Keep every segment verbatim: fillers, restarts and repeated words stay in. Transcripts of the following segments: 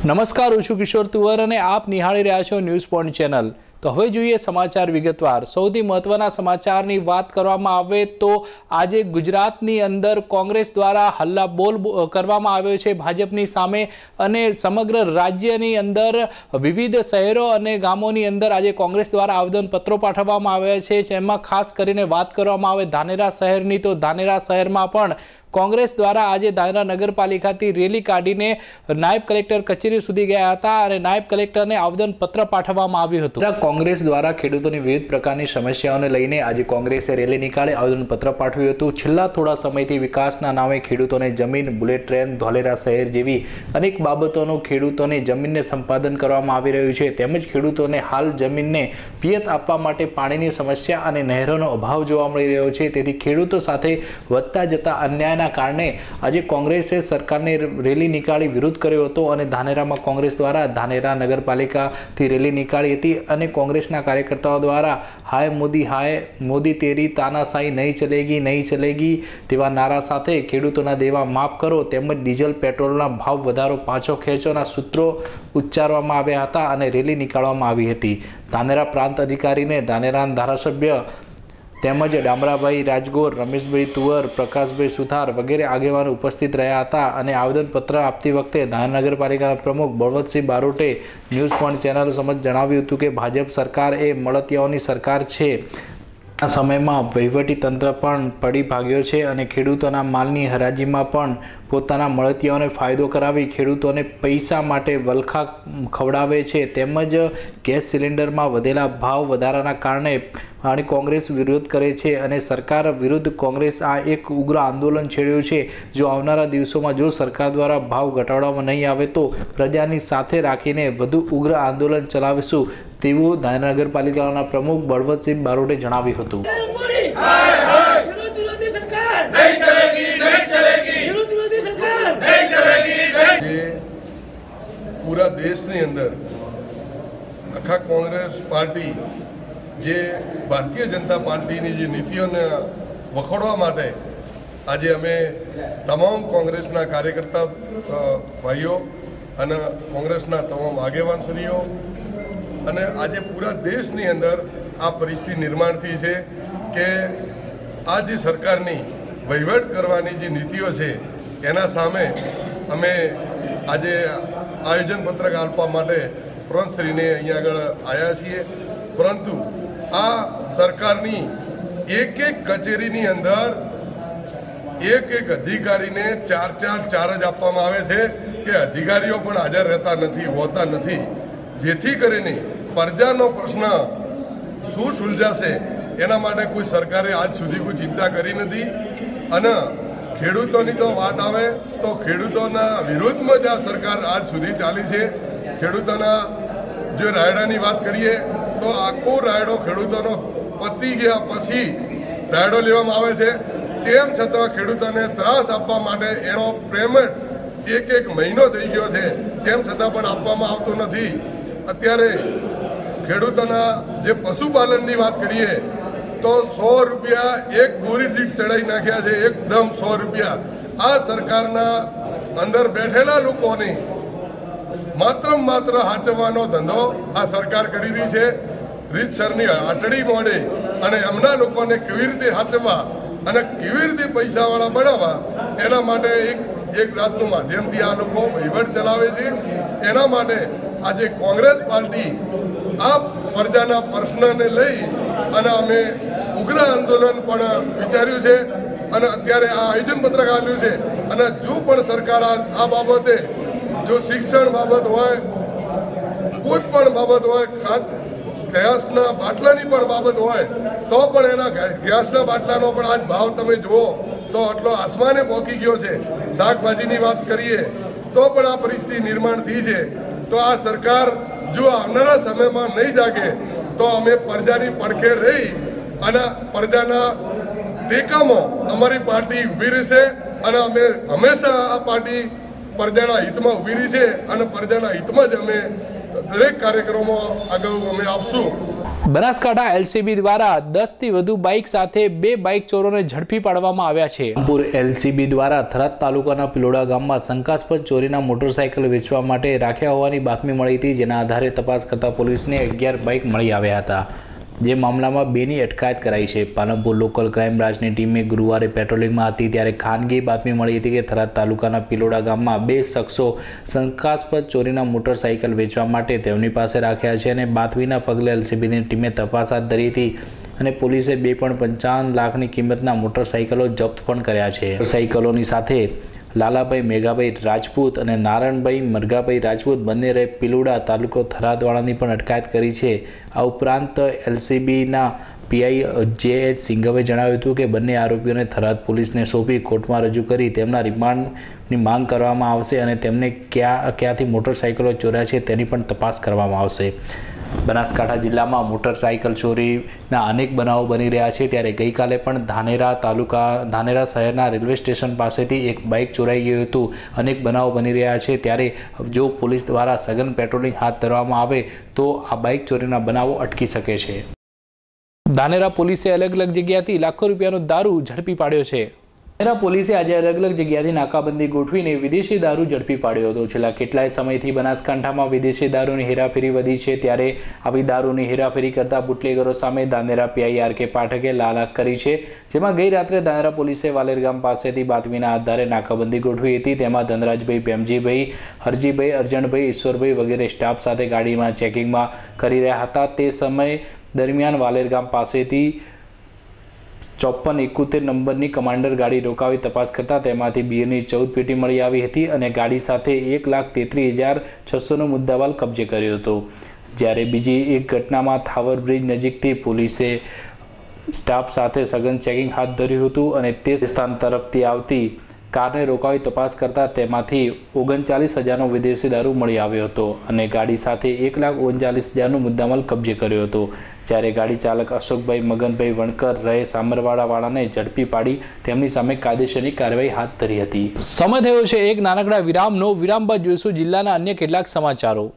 નમસ્કાર, હું છું કિશોર તુવર અને આપ નિહાળી રહ્યા છો ન્યૂઝ પોઈન્ટ ચેનલ। તો હવે જોઈએ સમાચાર વિગતવાર। સૌથી મહત્વના સમાચારની વાત કરવામાં આવે તો આજે ગુજરાતની અંદર કોંગ્રેસ દ્વારા હલ્લાબોલ કરવામાં આવ્યો છે ભાજપની સામે અને સમગ્ર રાજ્યની અંદર વિવિધ શહેરો અને ગામોની અંદર આજે કોંગ્રેસ દ્વારા આવેદનપત્રો પાઠવવામાં આવ્યા છે। જેમાં ખાસ કરીને વાત કરવામાં આવે ધાનેરા શહેરની તો ધાનેરા શહેરમાં પણ કોંગ્રેસ દ્વારા આજે ધાનેરા નગરપાલિકાથી રેલી કાઢીને નાયબ કલેક્ટર કચેરી સુધી ગયા હતા અને નાયબ કલેક્ટરને આવેદનપત્ર પાઠવવામાં આવ્યું હતું। કોંગ્રેસ દ્વારા ખેડૂતોની વિવિધ પ્રકારની સમસ્યાઓને લઈને આજે કોંગ્રેસે રેલી નીકાળી આવેદનપત્ર પાઠવ્યું હતું। છેલ્લા થોડા સમયથી વિકાસના નામે ખેડૂતોને જમીન, બુલેટ ટ્રેન, ધોલેરા શહેર જેવી અનેક બાબતોનું ખેડૂતોની જમીનને સંપાદન કરવામાં આવી રહ્યું છે। તેમજ ખેડૂતોને હાલ જમીનને પિયત આપવા માટે પાણીની સમસ્યા અને નહેરોનો અભાવ જોવા મળી રહ્યો છે। તેથી ખેડૂતો સાથે વધતા જતા અન્યાય કારણે આજે કોંગ્રેસે સરકારની રેલી નીકાળી વિરોધ કર્યો હતો અને ધાનેરામાં કોંગ્રેસ દ્વારા ધાનેરા નગરપાલિકાથી રેલી નીકાળી હતી અને કોંગ્રેસના કાર્યકર્તાઓ દ્વારા હાય મોદી, હાય મોદી તેરી તાનાશાહી નહીં ચલેગી, નહીં ચલેગી તેવા નારા સાથે ખેડૂતોના દેવા માફ કરો તેમજ ડીઝલ પેટ્રોલના ભાવ વધારો પાછો ખેંચોના સૂત્રો ઉચ્ચારવામાં આવ્યા હતા અને રેલી નીકાળવામાં આવી હતી। ધાનેરા પ્રાંત અધિકારીને ધાનેરાના ધારાસભ્ય તેમજ ડામરાભાઈ રાજગોર, રમેશભાઈ તુવર, પ્રકાશભાઈ સુથાર વગેરે આગેવાનો ઉપસ્થિત રહ્યા હતા અને આવેદનપત્ર આપતી વખતે ધાનેરા નગરપાલિકાના પ્રમુખ બળવંતસિંહ બારોટે ન્યૂઝ પોઈન્ટ ચેનલ સમક્ષ જણાવ્યું હતું કે ભાજપ સરકાર એ મળતિયાઓની સરકાર છે। આ સમયમાં વહીવટી તંત્ર પણ પડી ભાગ્યો છે અને ખેડૂતોના માલની હરાજીમાં પણ પોતાના મળતિયાઓને ફાયદો કરાવી ખેડૂતોને પૈસા માટે વલખા ખવડાવે છે। તેમજ ગેસ સિલિન્ડરમાં વધેલા ભાવ વધારાના કારણે અને કોંગ્રેસ વિરોધ કરે છે અને સરકાર વિરુદ્ધ કોંગ્રેસ આ એક ઉગ્ર આંદોલન છેડ્યું છે। જો આવનારા દિવસોમાં જો સરકાર દ્વારા ભાવ ઘટાડવામાં નહીં આવે તો પ્રજાની સાથે રાખીને વધુ ઉગ્ર આંદોલન ચલાવીશું તેવું ધાનેરા નગરપાલિકાના પ્રમુખ બળવંતસિંહ બારોટે જણાવ્યું હતું। पूरा देश ની અંદર આખા કોંગ્રેસ પાર્ટી જે ભારતીય જનતા પાર્ટીની જે નીતિઓને વખોડવા માટે આજે અમે તમામ કોંગ્રેસના કાર્યકર્તા ભાઈઓ અને કોંગ્રેસના તમામ આગેવાનશ્રીઓ અને આજે પૂરા દેશની અંદર આ પરિસ્થિતિ નિર્માણ થઈ છે કે આ જે સરકારની વહીવટ કરવાની જે નીતિઓ છે એના સામે અમે આજે આયોજન પત્રક આપવા માટે પ્રધાનશ્રીને અહીંયા આગળ આવ્યા છીએ। પરંતુ આ સરકારની એક એક કચેરીની અંદર એક એક અધિકારીને ચાર ચાર ચાર્જ આપવામાં આવે છે કે અધિકારીઓ પણ હાજર રહેતા નથી હોતા નથી, જેથી કરીને પ્રજાનો પ્રશ્ન શું સુલઝાશે એના માટે કોઈ સરકારે આજ સુધી કોઈ ચિંતા કરી નથી। અને ખેડૂતોની તો વાત આવે તો ખેડૂતોના વિરોધમાં જ આ સરકાર આજ સુધી ચાલી છે। ખેડૂતોના જો રાયડાની વાત કરીએ તો આખો રાયડો ખેડૂતોનો પતી ગયા પછી રાયડો લેવામાં આવે છે, તેમ છતાં ખેડૂતોને ત્રાસ આપવા માટે એનો પેમેન્ટ એક એક મહિનો થઈ ગયો છે, તેમ છતાં પણ આપવામાં આવતો નથી। અત્યારે ખેડૂતોના જે પશુપાલનની વાત કરીએ તો સો રૂપિયા એક બોરી દીઠ ચડાવી નાખ્યા છે, એકદમ સો રૂપિયા। આ સરકારના અંદર બેઠેલા લોકોને માત્ર માત્ર હાચવવાનો ધંધો આ સરકાર કરી રહી છે। રીતસરની આટડી મોડે અને એમના લોકોને કેવી રીતે હાચવવા અને કેવી રીતે પૈસાવાળા બનાવવા એના માટે એક એક રાતનું માધ્યમથી આ લોકો વહીવટ ચલાવે છે। એના માટે આજે કોંગ્રેસ પાર્ટી આ પ્રજાના પ્રશ્નને લઈ અને અમે ઉગ્ર આંદોલન પણ વિચાર્યું છે અને અત્યારે આ આયોજન પત્રક આપ્યું છે। અને જો પણ સરકાર આ બાબતે જો શિક્ષણ બાબત હોય, કોઈ પણ બાબત હોય, ગેસના બાટલાની પણ બાબત હોય તો પણ એના ગેસના બાટલાનો પણ આજ ભાવ તમે જુઓ તો આટલો આસમાને પહોંચી ગયો છે। શાકભાજીની વાત કરીએ તો પણ આ પરિસ્થિતિ નિર્માણ થઈ છે। તો આ સરકાર જો આવનારા સમયમાં નહીં જાગે તો અમે પ્રજાની પડખે રહી અને પ્રજાના ટેકામાં અમારી પાર્ટી ઊભી રહેશે અને અમે હંમેશા આ પાર્ટી પ્રજાના હિતમાં ઊભી રહી છે અને પ્રજાના હિતમાં જ અમે દરેક કાર્યક્રમો આગળ અમે આપશું। બનાસકાંઠા એલસીબી દ્વારા દસ થી વધુ બાઇક સાથે બે બાઇક ચોરોને ઝડપી પાડવામાં આવ્યા છે. રામપુર એલસીબી દ્વારા થરાદ તાલુકાના પિલોડા ગામમાં શંકાસ્પદ ચોરીના મોટરસાયકલ વેચવા માટે રાખ્યા હોવાની બાતમી મળી હતી, જેના આધારે તપાસ કરતા પોલીસને અગિયાર બાઇક મળી આવ્યા હતા. જે મામલામાં બેની અટકાયત કરાઈ છે. પાલનપુર લોકલ ક્રાઇમ બ્રાન્ચની ટીમે ગુરુવારે પેટ્રોલિંગમાં હતી ત્યારે ખાનગી બાતમી મળી હતી કે થરાદ તાલુકાના પિલોડા ગામમાં બે શખ્સો શંકાસ્પદ ચોરીના મોટરસાયકલ વેચવા માટે તેમની પાસે રાખ્યા છે અને બાતમીના પગલે એલસીબીની ટીમે તપાસ હાથ ધરી હતી અને પોલીસે બે પોઈન્ટ પંચાવન લાખની કિંમતના મોટરસાયકલો જપ્ત પણ કર્યા છે. મોટરસાયકલોની સાથે લાલાભાઈ મેઘાભાઈ રાજપૂત અને નારાયણભાઈ મરઘાભાઈ રાજપૂત બંને રહે પિલોડા તાલુકો થરાદવાળાની પણ અટકાયત કરી છે. આ ઉપરાંત એલસીબીના પીઆઈ જે એચ સિંઘવે જણાવ્યું હતું કે બંને આરોપીઓને થરાદ પોલીસને સોંપી કોર્ટમાં રજૂ કરી તેમના રિમાન્ડની માંગ કરવામાં આવશે અને તેમને ક્યાં ક્યાંથી મોટરસાયકલો ચોર્યા છે તેની પણ તપાસ કરવામાં આવશે. બનાસકાંઠા જિલ્લામાં મોટરસાયકલ ચોરીના અનેક બનાવો બની રહ્યા છે ત્યારે ગઈકાલે પણ ધાનેરા તાલુકા ધાનેરા શહેરના રેલવે સ્ટેશન પાસેથી એક બાઇક ચોરાઈ ગયું હતું. અનેક બનાવો બની રહ્યા છે ત્યારે જો પોલીસ દ્વારા સઘન પેટ્રોલિંગ હાથ ધરવામાં આવે તો આ બાઇક ચોરીના બનાવો અટકી શકે છે. ધાનેરા પોલીસે અલગ અલગ જગ્યાથી લાખો રૂપિયાનો દારૂ ઝડપી પાડ્યો છે. ધાનેરા પોલીસે આજે અલગ અલગ જગ્યાથી નાકાબંધી ગોઠવીને વિદેશી દારૂ ઝડપી પાડ્યો હતો. છેલ્લા કેટલાય સમયથી બનાસકાંઠામાં વિદેશી દારૂની હેરાફેરી વધી છે ત્યારે આવી દારૂની હેરાફેરી કરતા બુટલેગરો સામે ધાનેરા પીઆઈ આર કે પાઠકે લાલાક કરી છે. જેમાં ગઈ રાત્રે ધાનેરા પોલીસે વાલેર ગામ પાસેથી બાતમીના આધારે નાકાબંધી ગોઠવી હતી. તેમાં ધનરાજભાઈ, પ્રેમજીભાઈ, હરજીભાઈ, અરજણભાઈ, ઈશ્વરભાઈ વગેરે સ્ટાફ સાથે ગાડીમાં ચેકિંગમાં કરી રહ્યા હતા. તે સમય દરમિયાન વાલેર ગામ પાસેથી ચોપન એકોતેર નંબરની કમાન્ડર ગાડી રોકાવી તપાસ કરતા તેમાંથી બિયરની ચૌદ પેટી મળી આવી હતી અને ગાડી સાથે એક લાખ તેત્રીસ હજાર છસોનો મુદ્દામાલ કબજે કર્યો હતો. જ્યારે બીજી એક ઘટનામાં થાવર બ્રિજ નજીકથી પોલીસે સ્ટાફ સાથે સઘન ચેકિંગ હાથ ધર્યું હતું અને તે સ્થાન તરફથી આવતી કારને રોકાવી તપાસ કરતા તેમાંથી ઓગણચાલીસ હજારનો વિદેશી દારૂ મળી આવ્યો હતો અને ગાડી સાથે એક લાખ ઓગણચાલીસ હજારનો મુદ્દામાલ કબજે કર્યો હતો. જ્યારે ગાડી ચાલક અશોકભાઈ મગનભાઈ વણકર રહે સામરવાડાવાળાને ઝડપી પાડી તેમની સામે કાયદેસરની કાર્યવાહી હાથ ધરી હતી. સમય થયો છે એક નાનકડા વિરામનો. વિરામ બાદ જોઈશું જિલ્લાના અન્ય કેટલાક સમાચારો.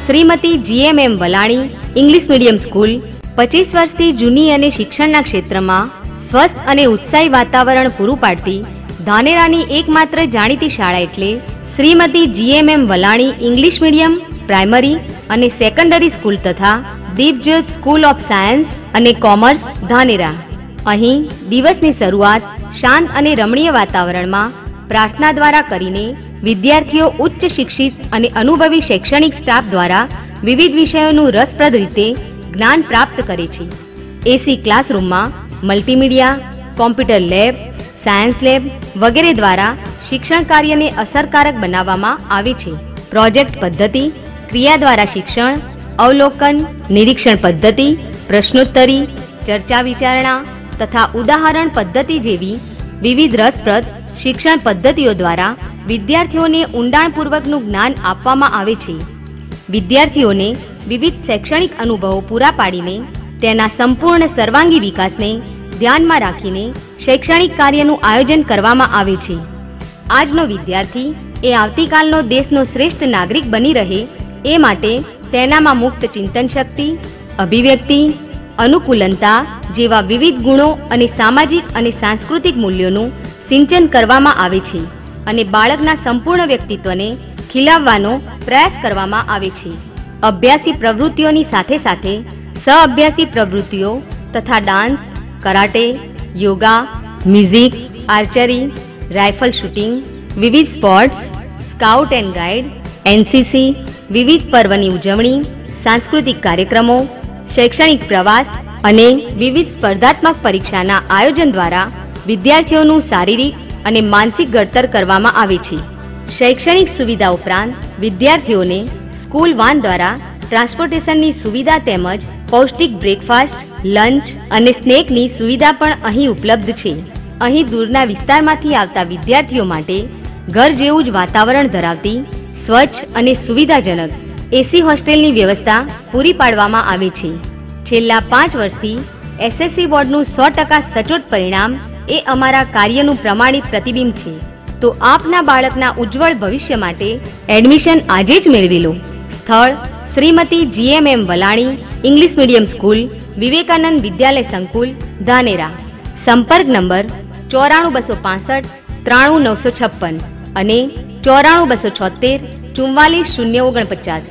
Shrimati GMM Valani English medium school પચીસ વર્ષથી જૂની અને શિક્ષણના ક્ષેત્રમાં સ્વસ્થ અને ઉત્સાહી વાતાવરણ પૂરું પાડતી ધાનેરાની એકમાત્ર જાણીતી શાળા એટલે Shrimati GMM Valani English medium primary અને સેકન્ડરી સ્કૂલ તથા દીપજ્યોત સ્કૂલ ઓફ સાયન્સ અને કોમર્સ ધાનેરા. અહીં દિવસની શરૂઆત શાંત અને રમણીય વાતાવરણમાં પ્રાર્થના દ્વારા કરીને વિદ્યાર્થીઓ ઉચ્ચ શિક્ષિત અને અનુભવી શૈક્ષણિક સ્ટાફ દ્વારા વિવિધ વિષયોનું રસપ્રદ રીતે જ્ઞાન પ્રાપ્ત કરે છે. એસી ક્લાસરૂમમાં multimedia, computer lab, science lab વગેરે દ્વારા શિક્ષણ કાર્યને અસરકારક બનાવવામાં આવે છે. પ્રોજેક્ટ પદ્ધતિ, ક્રિયા દ્વારા શિક્ષણ, અવલોકન, નિરીક્ષણ પદ્ધતિ, પ્રશ્નોત્તરી, ચર્ચા વિચારણા તથા ઉદાહરણ પદ્ધતિ જેવી વિવિધ રસપ્રદ શિક્ષણ પદ્ધતિઓ દ્વારા વિદ્યાર્થીઓને ઊંડાણપૂર્વકનું જ્ઞાન આપવામાં આવે છે. વિદ્યાર્થીઓને વિવિધ શૈક્ષણિક અનુભવો પૂરા પાડીને તેના સંપૂર્ણ સર્વાંગી વિકાસને ધ્યાનમાં રાખીને શૈક્ષણિક કાર્યનું આયોજન કરવામાં આવે છે. આજનો વિદ્યાર્થી એ આવતીકાલનો દેશનો શ્રેષ્ઠ નાગરિક બની રહે એ માટે તેનામાં મુક્ત ચિંતન શક્તિ, અભિવ્યક્તિ, અનુકૂલનતા જેવા વિવિધ ગુણો અને સામાજિક અને સાંસ્કૃતિક મૂલ્યોનું સિંચન કરવામાં આવે છે અને બાળકના સંપૂર્ણ વ્યક્તિત્વને ખીલાવવાનો પ્રયાસ કરવામાં આવે છે. અભ્યાસી પ્રવૃત્તિઓની સાથે સાથે સહઅભ્યાસી પ્રવૃત્તિઓ તથા dance, karate, yoga, music, archery, rifle shooting, વિવિધ sports, scout and guide, NCC, વિવિધ પર્વની ઉજવણી, સાંસ્કૃતિક કાર્યક્રમો, શૈક્ષણિક પ્રવાસ અને વિવિધ સ્પર્ધાત્મક પરીક્ષાના આયોજન દ્વારા વિદ્યાર્થીઓનું શારીરિક અને માનસિક ઘડતર કરવામાં આવે છે. શૈક્ષણિક સુવિધા ઉપરાંત વિદ્યાર્થીઓને સ્કૂલ વાન દ્વારા ટ્રાન્સપોર્ટેશનની સુવિધા તેમજ પૌષ્ટિક બ્રેકફાસ્ટ, લંચ અને સ્નેકની સુવિધા પણ અહીં ઉપલબ્ધ છે. અહીં દૂરના વિસ્તારમાંથી આવતા વિદ્યાર્થીઓ માટે ઘર જેવું જ વાતાવરણ ધરાવતી સ્વચ્છ અને સુવિધાજનક એસી હોસ્ટેલની વ્યવસ્થા પૂરી પાડવામાં આવે છે. છેલ્લા પાંચ વર્ષથી એસએસસી બોર્ડનું સો ટકા સચોટ પરિણામ એ અમારા કાર્યનું પ્રમાણિત પ્રતિબિંબ છે. તો આપના બાળકના ઉજ્જવળ ભવિષ્ય માટે એડમિશન આજે જ મેળવી લો. સ્થળ Shrimati GMM Valani English medium school, Vivekanand Vidyalaya સંકુલ, ધાનેરા. સંપર્ક નંબર ચોરાણું બસો પાસઠ ત્રાણું નવસો છપ્પન અને ચોરાણું બસો છોતેર ચુમ્માલીસ શૂન્ય ઓગણપચાસ.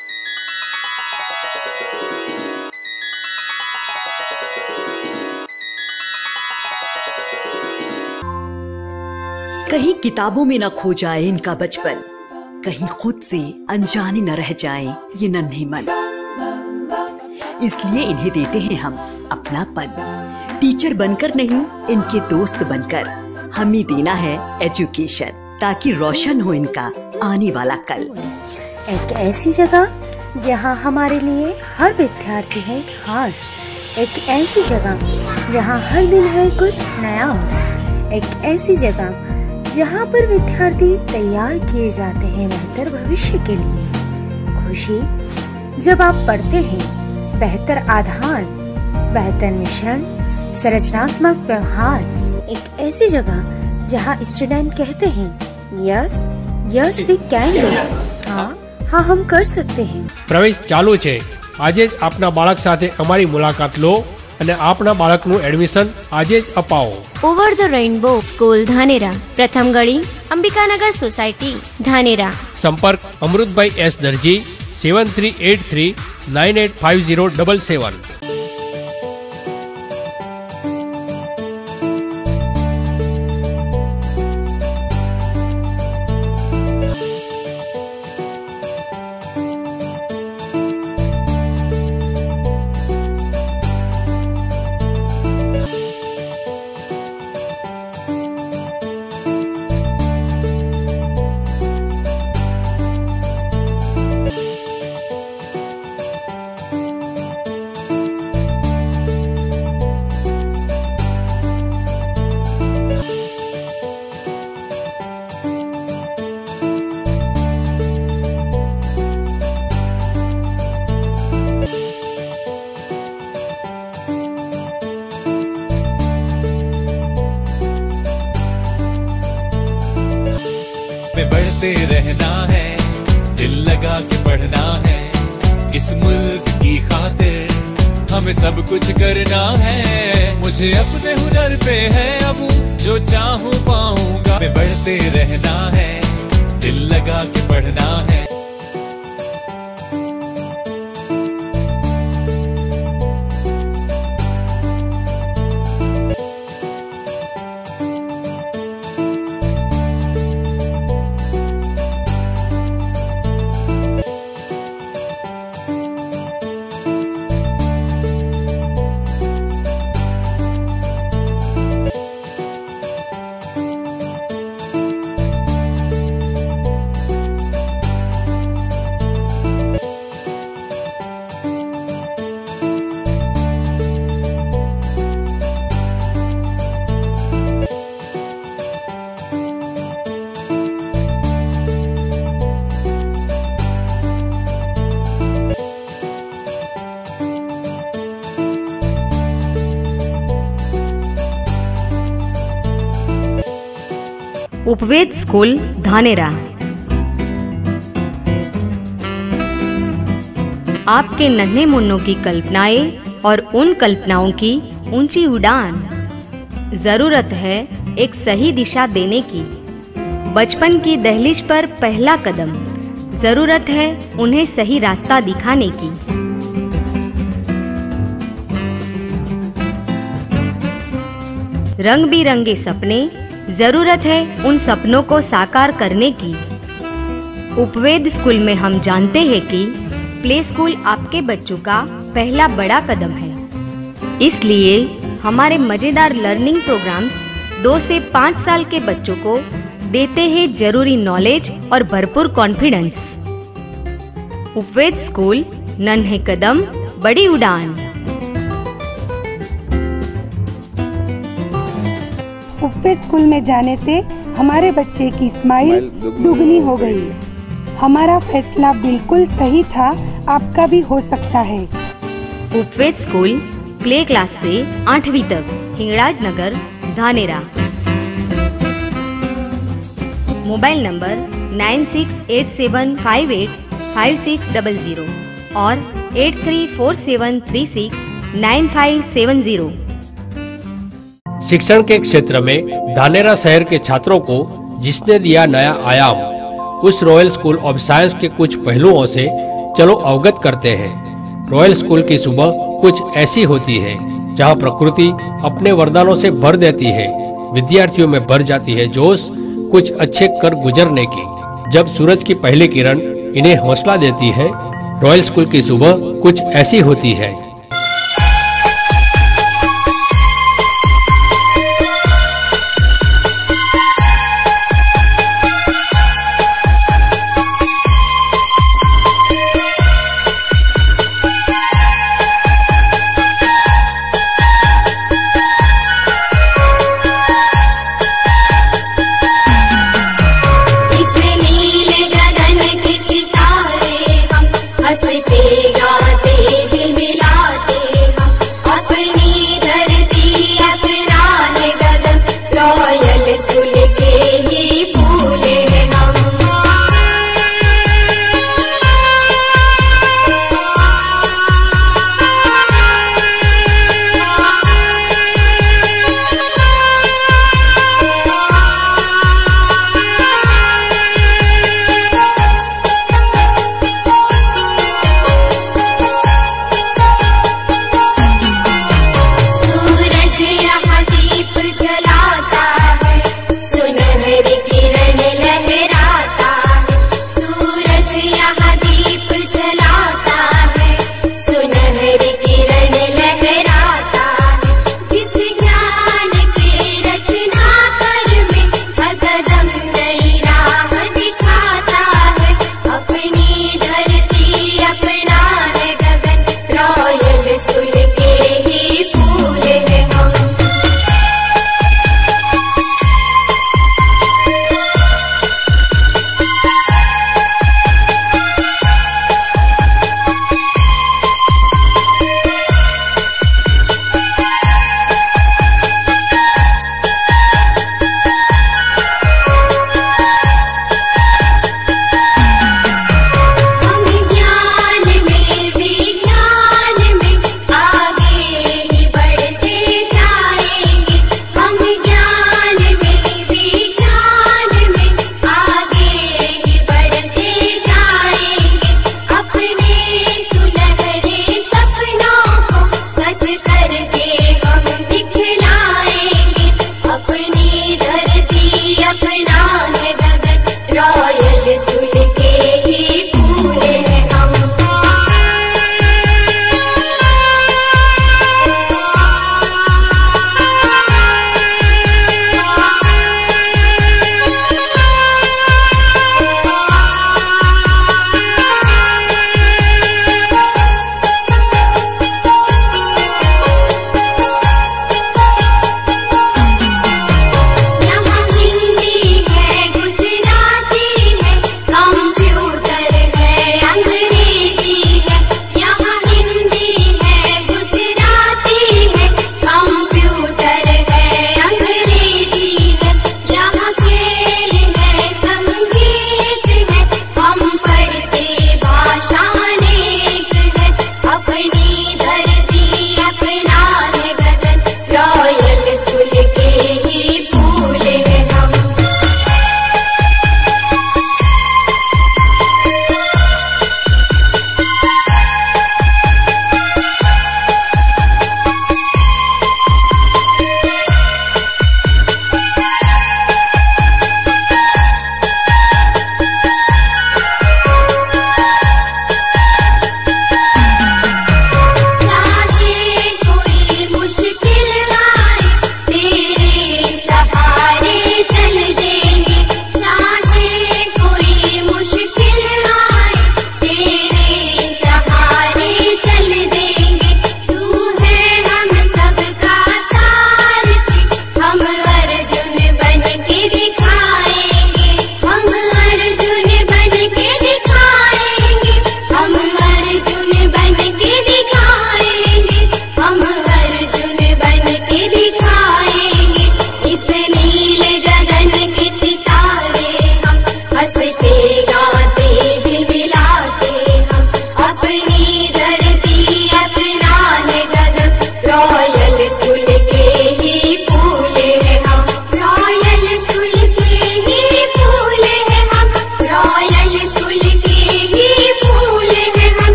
कहीं किताबों में न खो जाए इनका बचपन, कहीं खुद से अनजाने न रह जाएं ये नन्हे मन. इसलिए इन्हें देते हैं हम अपनापन. टीचर बनकर नहीं, इनके दोस्त बनकर हमें देना है एजुकेशन, ताकि रोशन हो इनका आने वाला कल. एक ऐसी जगह जहां हमारे लिए हर विद्यार्थी है खास. एक ऐसी जगह जहां हर दिन है कुछ नया. एक ऐसी जगह जहाँ पर विद्यार्थी तैयार किए जाते हैं बेहतर भविष्य के लिए. खुशी जब आप पढ़ते हैं, बेहतर आधार, बेहतर मिशन, संरचनात्मक व्यवहार. एक ऐसी जगह जहाँ स्टूडेंट कहते हैं yes yes we can do. हाँ हाँ हम कर सकते हैं. પ્રવેશ ચાલુ છે. આજે જ આપના બાળક સાથે અમારી મુલાકાત લો અને આપના બાળકનું એડમિશન આજે જ અપાવો. Over the rainbow school Dhanera, પ્રથમ ગળી, અંબિકાનગર સોસાયટી, ધાનેરા. સંપર્ક Amritbhai S Darji, seven three eight three nine eight five zero double seven. में बढ़ते रहना है, दिल लगा के पढ़ना है, इस मुल्क की खातिर हमें सब कुछ करना है। मुझे अपने हुनर पे है अब जो चाहूँ पाऊंगा, मैं बढ़ते रहना है, दिल लगा के पढ़ना है। उपवेद स्कूल धानेरा। आपके नन्हे मुन्नों की कल्पनाएं और उन कल्पनाओं की ऊंची उड़ान। जरूरत है एक सही दिशा देने की, बचपन की दहलीज पर पहला कदम। जरूरत है उन्हें सही रास्ता दिखाने की। रंग बिरंगे सपने, जरूरत है उन सपनों को साकार करने की। उपवेद स्कूल में हम जानते हैं कि प्ले स्कूल आपके बच्चों का पहला बड़ा कदम है। इसलिए हमारे मजेदार लर्निंग प्रोग्राम्स दो से पाँच साल के बच्चों को देते हैं जरूरी नॉलेज और भरपूर कॉन्फिडेंस। उपवेद स्कूल, नन्हे कदम बड़ी उड़ान। उपवेद स्कूल में जाने से हमारे बच्चे की स्माइल दुगनी हो गई। हमारा फैसला बिल्कुल सही था, आपका भी हो सकता है। उपवेद स्कूल प्ले क्लास से आठवीं तक, Hingraj Nagar, Dhanera. Mobile number nine six eight seven five eight five six double zero और eight three four seven three six nine five seven zero. शिक्षण के क्षेत्र में धानेरा शहर के छात्रों को जिसने दिया नया आयाम, उस रॉयल स्कूल ऑफ साइंस के कुछ पहलुओं से चलो अवगत करते हैं। रॉयल स्कूल की सुबह कुछ ऐसी होती है जहां प्रकृति अपने वरदानों से भर देती है। विद्यार्थियों में भर जाती है जोश कुछ अच्छे कर गुजरने की। जब सूरज की पहली किरण इन्हें हौसला देती है, रॉयल स्कूल की सुबह कुछ ऐसी होती है। हंसते गाते झिलमिला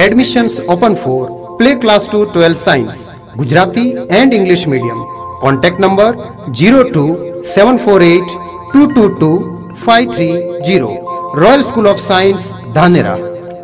Admissions open for Play Class to twelve Science, Gujarati and English Medium. Contact number zero two seven four eight two two two five three zero. Royal School of Science, Dhanera.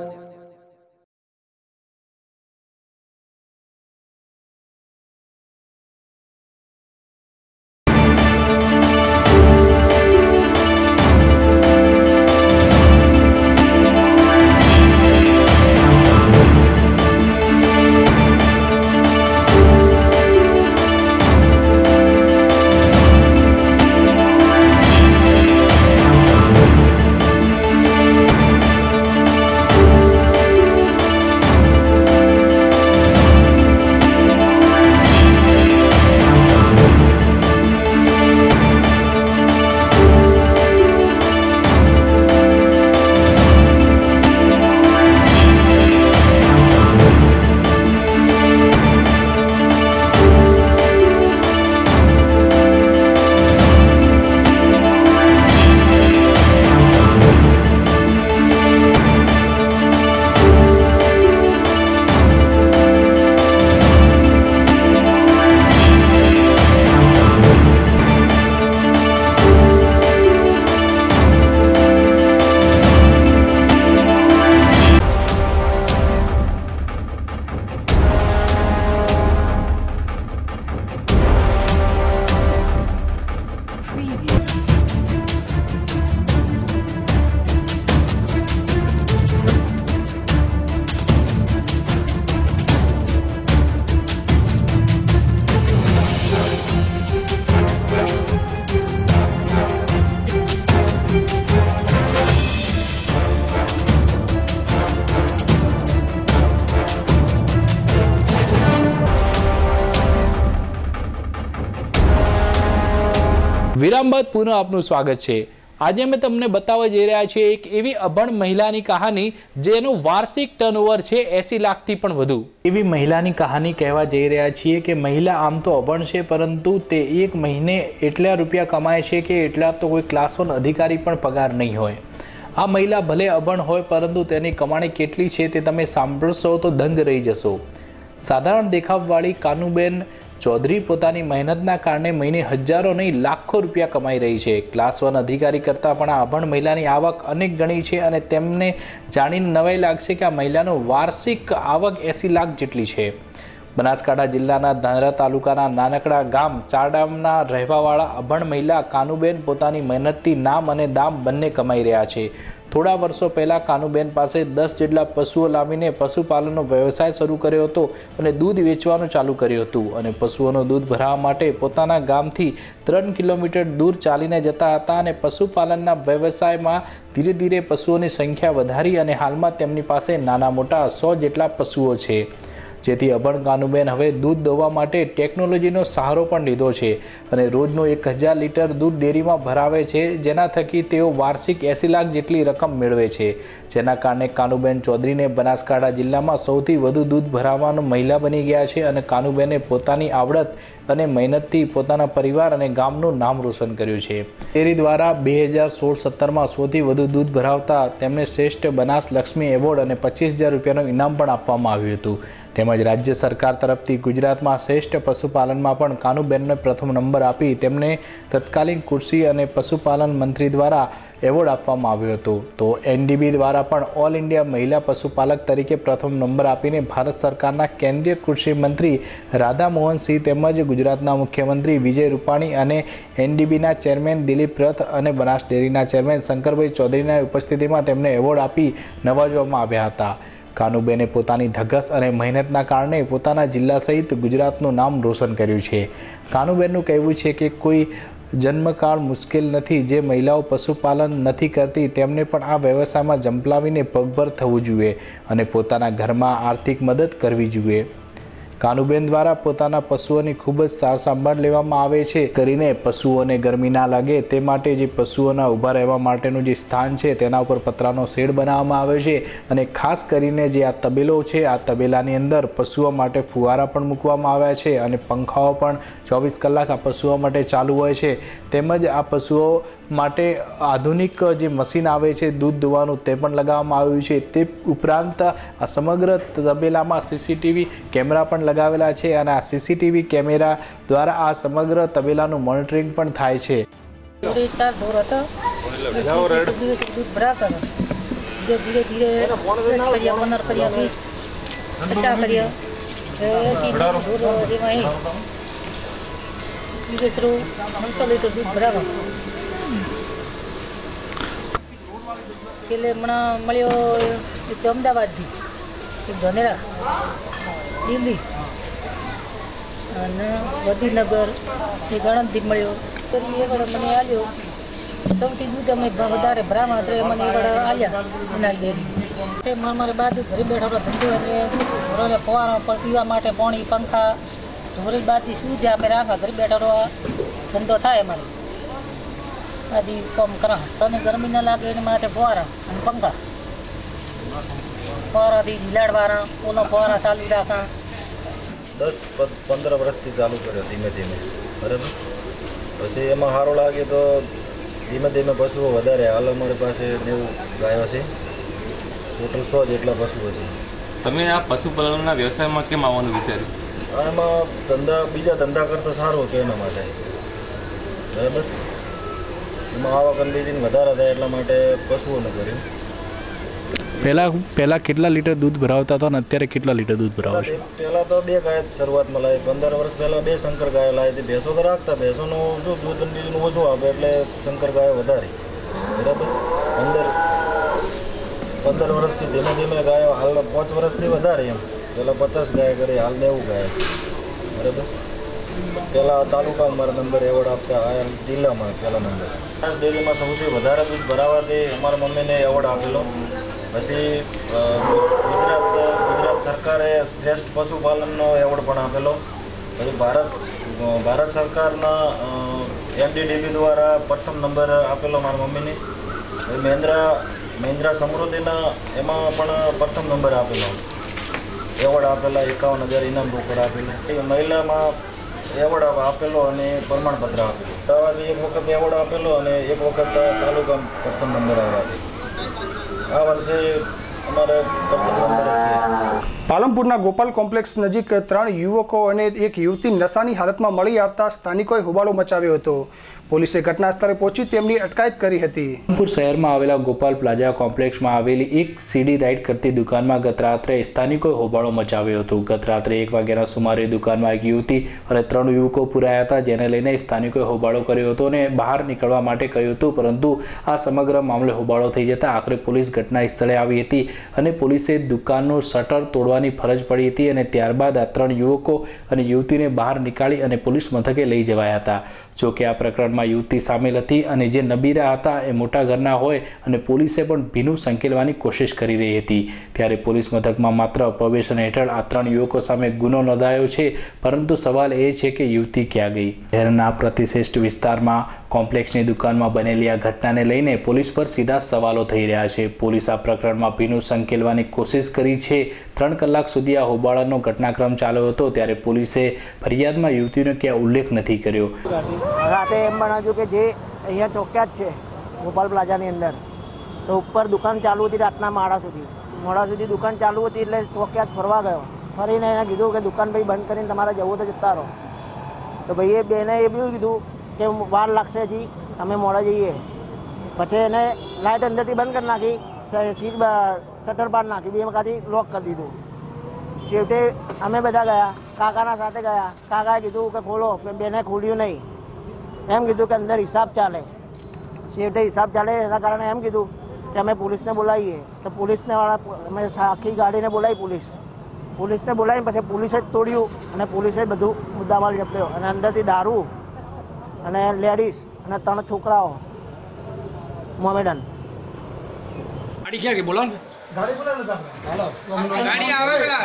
વિરામ બાદ પુનઃ આપનું સ્વાગત છે। આજે અમે તમને બતાવવા જઈ રહ્યા છીએ એક એવી અભણ મહિલાની કહાની જેનું વાર્ષિક ટર્નઓવર છે એસી લાખથી પણ વધુ। એવી મહિલાની કહાની કહેવા જઈ રહ્યા છીએ કે મહિલા આમ તો અભણ છે, પરંતુ તે એક મહિને એટલા રૂપિયા કમાય છે કે એટલા તો કોઈ ક્લાસ વન અધિકારી પણ પગાર નહીં હોય। આ મહિલા ભલે અભણ હોય, પરંતુ તેની કમાણી કેટલી છે તે તમે સાંભળશો તો દંગ રહી જશો। સાધારણ દેખાવવાળી કાનુબેન ચૌધરી પોતાની મહેનતના કારણે મહિને હજારો નહીં લાખો રૂપિયા કમાઈ રહી છે। ક્લાસ વન અધિકારી કરતાં પણ આ અભણ મહિલાની આવક અનેક ગણી છે અને તેમને જાણીને નવાઈ લાગશે કે આ મહિલાનો વાર્ષિક આવક એસી લાખ જેટલી છે। બનાસકાંઠા જિલ્લાના ધાનેરા તાલુકાના નાનકડા ગામ ચારડામના રહેવાવાળા અભણ મહિલા કાનુબેન પોતાની મહેનતથી નામ અને દામ બંને કમાઈ રહ્યા છે। થોડા વર્ષો પહેલાં કાનુબેન પાસે દસ જેટલા પશુઓ લાવીને પશુપાલનનો વ્યવસાય શરૂ કર્યો હતો અને દૂધ વેચવાનું ચાલુ કર્યું હતું અને પશુઓનું દૂધ ભરાવવા માટે પોતાના ગામથી ત્રણ કિલોમીટર દૂર ચાલીને જતા હતા અને પશુપાલનના વ્યવસાયમાં ધીરે ધીરે પશુઓની સંખ્યા વધારી અને હાલમાં તેમની પાસે નાના મોટા સો જેટલા પશુઓ છે। જેથી અભણ કાનુબેન હવે દૂધ દોવા માટે ટેકનોલોજીનો સહારો પણ લીધો છે અને રોજનો એક હજાર લીટર દૂધ ડેરીમાં ભરાવે છે, જેના થકી તેઓ વાર્ષિક એસી લાખ જેટલી રકમ મેળવે છે। જેના કારણે કાનુબેન ચૌધરીને બનાસકાંઠા જિલ્લામાં સૌથી વધુ દૂધ ભરાવવાનો મહિલા બની ગયા છે અને કાનુબેને પોતાની આવડત અને મહેનતથી પોતાના પરિવાર અને ગામનું નામ રોશન કર્યું છે। ડેરી દ્વારા બે હજાર સોળ સત્તરમાં સૌથી વધુ દૂધ ભરાવતા તેમને શ્રેષ્ઠ બનાસ લક્ષ્મી એવોર્ડ અને પચીસ હજાર રૂપિયાનું ઇનામ પણ આપવામાં આવ્યું હતું। તેમજ રાજ્ય સરકાર તરફથી ગુજરાતમાં શ્રેષ્ઠ પશુપાલનમાં પણ કાનુબેનને પ્રથમ નંબર આપી તેમને તત્કાલીન કૃષિ અને પશુપાલન મંત્રી દ્વારા એવોર્ડ આપવામાં આવ્યો હતો। તો એનડીબી દ્વારા પણ ઓલ ઇન્ડિયા મહિલા પશુપાલક તરીકે પ્રથમ નંબર આપીને ભારત સરકારના કેન્દ્રીય કૃષિ મંત્રી રાધા મોહન સિંહ તેમજ ગુજરાતના મુખ્યમંત્રી વિજય રૂપાણી અને એનડીબીના ચેરમેન દિલીપ રથ અને બનાસ ડેરીના ચેરમેન શંકરભાઈ ચૌધરીના ઉપસ્થિતિમાં તેમને એવોર્ડ આપી નવાજવામાં આવ્યા હતા। કાનુબેને પોતાની ધગસ અને મહેનતના કારણે પોતાના જિલ્લા સહિત ગુજરાતનું નામ રોશન કર્યું છે। કાનુબેનનું કહેવું છે કે કોઈ જન્મકાળ મુશ્કેલ નથી। જે મહિલાઓ પશુપાલન નથી કરતી તેમને પણ આ વ્યવસાયમાં ઝંપલાવીને પગભર થવું જોઈએ અને પોતાના ઘરમાં આર્થિક મદદ કરવી જોઈએ। કાનુબેન દ્વારા પોતાના પશુઓની ખૂબ જ સાર સંભાળ લેવામાં આવે છે, કરીને પશુઓને ગરમી ના લાગે તે માટે જે પશુઓના ઊભા રહેવા માટેનું જે સ્થાન છે તેના ઉપર પતરાનો શેડ બનાવવામાં આવે છે અને ખાસ કરીને જે આ તબેલો છે આ તબેલાની અંદર પશુઓ માટે ફુવારા પણ મૂકવામાં આવ્યા છે અને પંખાઓ પણ ચોવીસ કલાક આ પશુઓ માટે ચાલુ હોય છે। તેમજ આ પશુઓ માટે આધુનિક જે મશીન આવે છે દૂધ દોવાનું તે પણ લગાવવામાં આવ્યું છે। તે ઉપરાંત આ સમગ્ર તબેલામાં સીસીટીવી કેમેરા પણ લગાવેલા છે અને આ સીસીટીવી કેમેરા દ્વારા આ સમગ્ર તબેલાનું મોનિટરિંગ પણ થાય છે। चार ढोर था दूध भरा कर धीरे धीरे दस करिया पंद्रह करिया बीस पचास करिया ऐसी ढोर वहीं शुरू सौ लीटर दूध भरा कर छेल्ले मणा मळ्यो एक अमदावाद थी एक धानेरा दिल्ली અને ગાંધીનગર એ ગણતરી મળ્યો કરી એ વડે મને આલ્યો સૌથી દૂધ અમે વધારે ભરામાં એટલે મને એ વડે આલ્યા અનાજ ડેરી તે મારે મારે બાજુ ઘરે બેઠો ધંધો એટલે ઘરોને પવારો પણ પીવા માટે પાણી પંખા ઘરે બાજુ સુવિધા અમે રાખા ઘરે બેઠો ધંધો થાય અમારે આદિ કામ કરા તને ગરમી ન લાગે એના માટે પવારા અને પંખા પવારાથી જીલાડવાળા ઓનો પવારા ચાલુ રાખા दस पंद्रह वर्ष थी चालू करो धीमे धीमे बराबर પછી એમાં સારું લાગે તો ધીમે ધીમે પશુઓ વધારે હાલ અમારી પાસે નેવું ગાયો છે ટોટલ સો જેટલા પશુઓ છે। તમે આ પશુપાલનના વ્યવસાયમાં કેમ આવવાનું વિચાર્યું? આમાં ધંધા બીજા ધંધા કરતાં સારું કે એના માટે બરાબર એમાં આવક અંદરથી વધારે થાય એટલા માટે પશુઓને કર્યું। પહેલાં પહેલાં કેટલા લીટર દૂધ ભરાવતા હતા અને અત્યારે કેટલા લીટર દૂધ ભરાવો છો? પહેલાં તો બે ગાય શરૂઆતમાં લાવી પંદર વર્ષ પહેલાં બે શંકર ગાયો લાવી હતી। ભેંસો તો રાખતા ભેંસોનું શું દૂધ બીજું ઓછું આપે એટલે શંકર ગાયો વધારી બરાબર પંદર પંદર વર્ષથી ધીમે ધીમે ગાયો હાલ પાંચ વર્ષથી વધારે એમ પહેલાં પચાસ ગાય કરી હાલ નેવું ગાય બરાબર। પહેલાં તાલુકામાં મારા નંબર એવોર્ડ આપતા આ જિલ્લામાં પહેલા નંબર ડેરીમાં સૌથી વધારે દૂધ ભરાવાથી અમારા મમ્મીને એવોર્ડ આપેલો। પછી ગુજરાત ગુજરાત સરકારે શ્રેષ્ઠ પશુપાલનનો એવોર્ડ પણ આપેલો। પછી ભારત ભારત સરકારના એમડીડીબી દ્વારા પ્રથમ નંબર આપેલો મારા મમ્મીને। પછી મહેન્દ્રા મહેન્દ્રા સમૃદ્ધિના એમાં પણ પ્રથમ નંબર આપેલો એવોર્ડ આપેલા એકાવન હજાર ઇનામ રોકડ આપેલો। એ મહિલામાં એવોર્ડ આપેલો અને પ્રમાણપત્ર આપેલું આવવાથી એક વખત એવોર્ડ આપેલો અને એક વખત તાલુકા પ્રથમ નંબર આવવાથી આ વર્ષે અમારે પ્રથમ નંબર છે। પાલનપુરના ગોપાલ કોમ્પ્લેક્સ નજીક ત્રણ યુવકો અને એક યુવતી નશાની હાલતમાં મળી આવતા સ્થાનિકોએ હોબાળો મચાવ્યો હતો। પોલીસે ઘટના સ્થળે પહોંચી તેમની અટકાયત કરી હતી। પાલનપુર શહેરમાં આવેલા ગોપાલ પ્લાઝા કોમ્પ્લેક્સમાં આવેલી એક સીડી રાઈડ કરતી દુકાનમાં ગત રાત્રે સ્થાનિકોએ હોબાળો મચાવ્યો હતો। ગત રાત્રે એક વાગ્યાના સુમારે દુકાનમાં એક યુવતી અને ત્રણ યુવકો પુરાયા હતા, જેને લઈને સ્થાનિકોએ હોબાળો કર્યો હતો અને બહાર નીકળવા માટે કહ્યું હતું, પરંતુ આ સમગ્ર મામલે હોબાળો થઈ જતા આખરે પોલીસ ઘટના સ્થળે આવી હતી અને પોલીસે દુકાનનું શટર તોડવાની ફરજ પડી હતી અને ત્યારબાદ આ ત્રણ યુવકો અને યુવતીને બહાર નીકાળી અને પોલીસ મથકે લઈ જવાયા હતા। જો કે આ પ્રકરણમાં યુવતી સામેલ હતી અને જે નબીરા હતા એ મોટા ઘરના હોય અને પોલીસે પણ ભીનું સંકેલવાની કોશિશ કરી રહી હતી। ત્યારે પોલીસ મથકમાં માત્ર પ્રોબેશન હેઠળ આ ત્રણ યુવકો સામે ગુનો નોંધાયો છે, પરંતુ સવાલ એ છે કે યુવતી ક્યાં ગઈ? શહેરના પ્રતિષ્ઠિત વિસ્તારમાં કોમ્પ્લેક્સની દુકાનમાં બનેલી આ ઘટનાને લઈને પોલીસ પર સીધા સવાલો થઈ રહ્યા છે। પોલીસ આ પ્રકરણમાં ભીનું સંકેલવાની કોશિશ કરી છે। ત્રણ કલાક સુધી આ હોબાળાનો ઘટનાક્રમ ચાલ્યો હતો, ત્યારે પોલીસે ફરિયાદમાં યુવતીનો ક્યાં ઉલ્લેખ નથી કર્યો। રાતે એમ બનાવ્યું કે જે અહીંયા ચોક્યા જ છે ગોપાલ પ્લાઝાની અંદર, તો ઉપર દુકાન ચાલુ હતી રાતના મોડા સુધી મોડા સુધી દુકાન ચાલુ હતી એટલે ચોક્યા જ ફરવા ગયો। ફરીને એને કીધું કે દુકાન ભાઈ બંધ કરીને તમારે જવું તો જતા રહો। તો ભાઈએ બેને એ બી કીધું કે વાર લાગશે હજી, અમે મોડા જઈએ। પછી એને લાઇટ અંદરથી બંધ કરી નાખી, સીટ શટર બાર નાખી, બે કાથી લોક કરી દીધું। છેવટે અમે બધા ગયા, કાકાના સાથે ગયા। કાકાએ કીધું કે ખોલો, બેને ખોલ્યું નહીં, એમ કીધું કે અંદર હિસાબ ચાલે। છેવટે હિસાબ ચાલે એના કારણે એમ કીધું કે અમે પોલીસને બોલાવીએ। તો પોલીસને વાળા અમે આખી ગાડીને બોલાવી, પોલીસ પોલીસને બોલાવી પછી પોલીસે જ તોડ્યું અને પોલીસે બધું મુદ્દામાલ જપ્યો અને અંદરથી દારૂ અને લેડીઝ અને ત્રણ છોકરાઓ મોમેડન। ગાડી ક્યાં ગઈ? બોલો ને ગાડી બોલો ને હાલો ગાડી આવે પેલા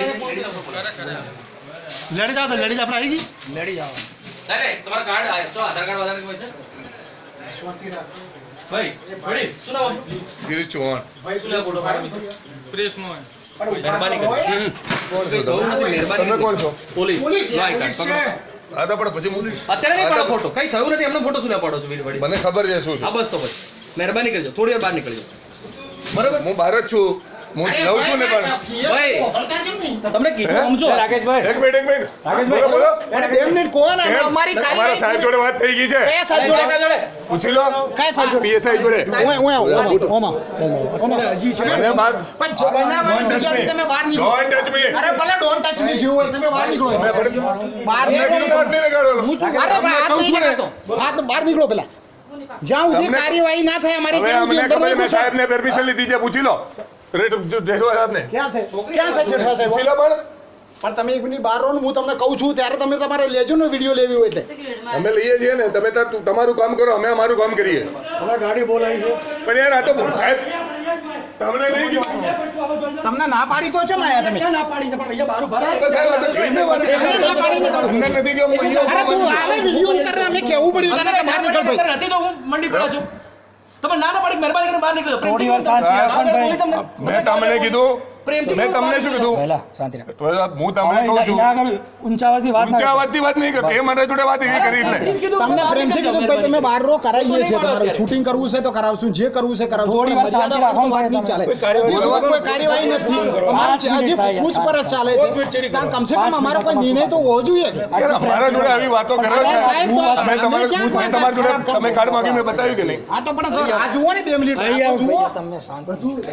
લેડીઝ આવે, લેડીઝ આપણે આવી ગઈ, લેડીઝ આવે। અરે તમારા કાર્ડ આયો તો આધાર કાર્ડ વધારે કોઈ છે? સ્વાતિરા ભાઈ બડી શું નામ આપનું? ગિરીશ ચૌહાણ ભાઈ શું ફોટો પાડી પ્રેસ નો મહેરબાની કરી બોલ દો નથી મહેરબાની। તમે કોણ છો? પોલીસ પોલીસ આઈ કાર્ડ પકડો। હા તો પણ પછી હું અત્યારે નહીં પાડો ફોટો, કઈ થયું નથી એમનો ફોટો શું ના પાડો છો વિડીયો વડી? મને ખબર છે શું છે. હા બસ તો પછી મહેરબાની કરજો, થોડી વાર બહાર નીકળજો. બરાબર, હું બહાર જ છું, હું લઉં છું ને પણ ભાઈ તમને કીધું સમજો. રાકેશભાઈ એક મિનિટ એક મિનિટ રાકેશભાઈ બોલો. અરે બે મિનિટ કોણ છે? અમારી તમારા સાહેબ જોડે વાત થઈ ગઈ છે. કયા સાહેબ જોડે? પૂછી લો. કયા સાહેબ જોડે? પીએસઆઈ જોડે. ઓય ઓય ઓમા ઓમા હજી છે અને બાદ પણ બનાવવાની જગ્યાથી તમે બહાર નીકળો. Don't touch me. અરે ભલે ડોન્ટ ટચ મી જેવું હોય તમે બહાર નીકળો. બહાર નીકળો. હું શું અરે હાથ નહીં લગાડતો, હાથ બહાર નીકળો પેલા. જ્યાં સુધી કાર્યવાહી ના થાય અમારી ત્યાં સુધી અંદર નહીં ઘુસો. સાહેબને પરમિશન લીધી છે, પૂછી લો. રેટ જેઠવા સાહેબને ક્યાં છે ક્યાં છે જેઠવા સાહેબ? પૂછી લો પણ પણ તમે એક મિનિટ બહાર રહો ને, હું તમને કહું છું ત્યારે તમે તમારે લેજો ને વિડીયો લેવી હોય એટલે. અમે લઈએ છીએ ને, તમે તાર તમારું કામ કરો, અમે અમારું કામ કરીએ. હવે ગાડી બોલાવી છે પણ યાર આ તો સાહેબ તમને નહીં કીધું. તમને ના પાડી તો છે માયા તમે ના પાડી છે પણ અહીંયા બારું ભરા તો સાહેબ આ તો કઈને વાત છે. ના પાડી નથી. અંદર નથી કે હું અહીંયા અરે તું આલે વિડીયો ઉતારે અમે કેવું પડ્યું તને કે બહાર નીકળ ભાઈ. નથી તો હું મંડી પડ્યો છું. તમે ના ના પાડી મહેરબાની કરીને બહાર નીકળો. થોડી વાર શાંતિ રાખો ને ભાઈ. મેં તમને કીધું, મેં તમને શું કીધું? પહેલા શાંતિ રાખો. તો હું તમને કહું છું એના આગળ ઊંચા અવાજથી વાત ના ઊંચા અવાજથી વાત નહીં કરતો. એ મારા જોડે વાત એવી કરી એટલે તમને પ્રેમથી કીધું ભાઈ તમે બહાર રહો, કરાવીએ છીએ તમારું શૂટિંગ કરવું છે તો કરાવશું, જે કરવું છે કરાવશું. થોડી વાર શાંતિ રાખો ને વાત નહીં ચાલે. કોઈ કાર્યવાહી નથી, હજી પૂછપરછ ચાલે છે. ત્યાં કમસે કમ અમારો કોઈ નિર્ણય તો હોવો જોઈએ. યાર અમારા જોડે આવી વાતો કરો છો. સાહેબ તો અમે તમારા તમારા જોડે તમે કાર્ડ માંગી મેં બતાવ્યું કે નહીં? આ તો પણ આ જુઓ ને બે મિનિટ આ તો જુઓ. તમને શાંતિ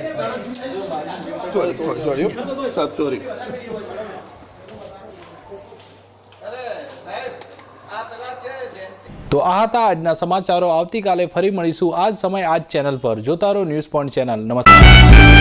સોરી સોરી સાહેબ સોરી. તો આ હતા આજના સમાચારો. આવતીકાલે ફરી મળીશું આ જ સમય આ જ ચેનલ પર. જોતા રહો ન્યૂઝ પોઈન્ટ ચેનલ. નમસ્કાર.